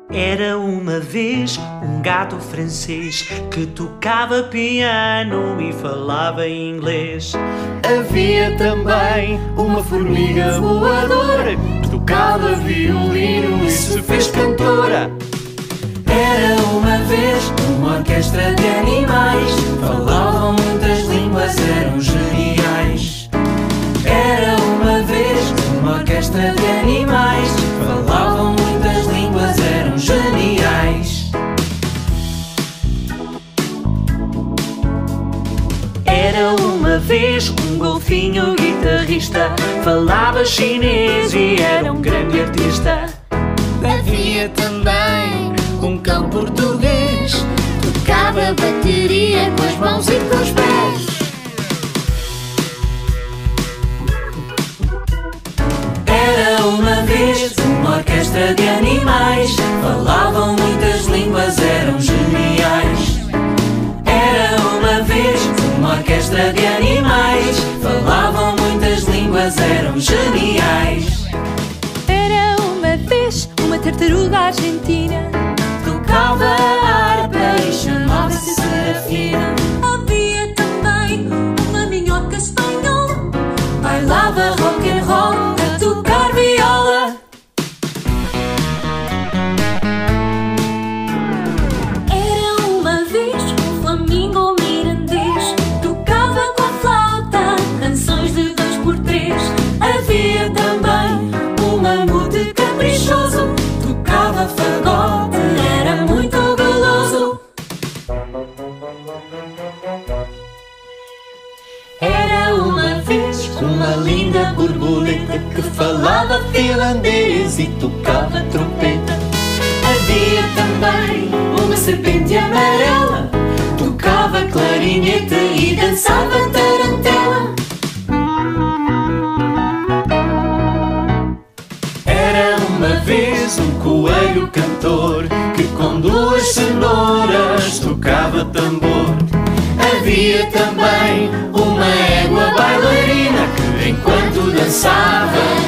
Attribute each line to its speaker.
Speaker 1: Era uma vez um gato francês que tocava piano e falava inglês.
Speaker 2: Havia também uma formiga voadora que tocava violino e se fez cantora.
Speaker 3: Era uma vez uma orquestra de animais, falavam muitas línguas, eram geniais. Era uma vez uma orquestra de animais, falavam muitas línguas, eram geniais.
Speaker 1: Era uma vez um golfinho guitarrista, falava chinês e era um grande artista.
Speaker 4: Havia também um cão português, tocava bateria com as mãos e com os pés.
Speaker 3: Era uma vez uma orquestra de animais, falavam muitas línguas, eram geniais. Era uma vez uma orquestra de animais, falavam muitas línguas, eram geniais.
Speaker 5: Era uma vez uma tartaruga argentina,
Speaker 3: Tocava a harpa e chamava-se Serafina.
Speaker 5: havia também uma minhoca espanhola,
Speaker 3: Bailava rock and roll a tocar viola.
Speaker 5: era uma vez um flamingo mirandês,
Speaker 3: Tocava com a flauta
Speaker 5: canções de 2x3.
Speaker 3: Havia também um mamute caprichoso, tocava fagote, era muito goloso. Era uma vez uma linda borboleta que falava finlandês e tocava trompeta. Havia também uma serpente amarela, tocava clarinete e dançava tarantela. Era uma vez um coelho cantor que com 2 cenouras tocava tambor. Havia também uma égua bailarina que enquanto dançava